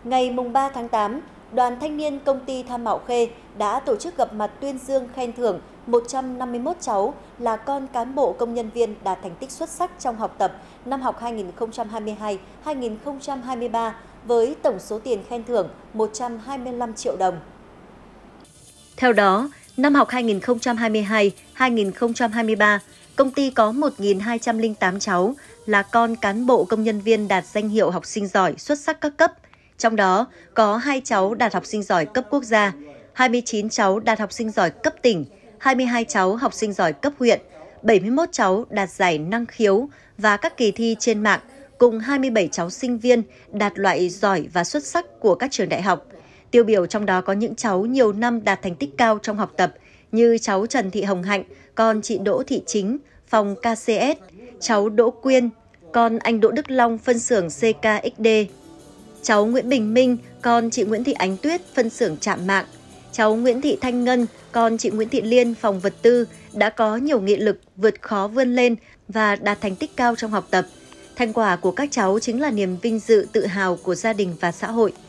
Ngày 3 tháng 8, Đoàn Thanh niên Công ty Than Mạo Khê đã tổ chức gặp mặt tuyên dương khen thưởng 151 cháu là con cán bộ công nhân viên đạt thành tích xuất sắc trong học tập năm học 2022-2023 với tổng số tiền khen thưởng 125 triệu đồng. Theo đó, năm học 2022-2023, công ty có 1.208 cháu là con cán bộ công nhân viên đạt danh hiệu học sinh giỏi xuất sắc các cấp. Trong đó có 2 cháu đạt học sinh giỏi cấp quốc gia, 29 cháu đạt học sinh giỏi cấp tỉnh, 22 cháu học sinh giỏi cấp huyện, 71 cháu đạt giải năng khiếu và các kỳ thi trên mạng, cùng 27 cháu sinh viên đạt loại giỏi và xuất sắc của các trường đại học. Tiêu biểu trong đó có những cháu nhiều năm đạt thành tích cao trong học tập như cháu Trần Thị Hồng Hạnh, con chị Đỗ Thị Chính, phòng KCS, cháu Đỗ Quyên, con anh Đỗ Đức Long, phân xưởng CKXD, cháu Nguyễn Bình Minh, con chị Nguyễn Thị Ánh Tuyết, phân xưởng Trạm Mạng, cháu Nguyễn Thị Thanh Ngân, con chị Nguyễn Thị Liên, phòng vật tư đã có nhiều nghị lực vượt khó vươn lên và đạt thành tích cao trong học tập. Thành quả của các cháu chính là niềm vinh dự tự hào của gia đình và xã hội.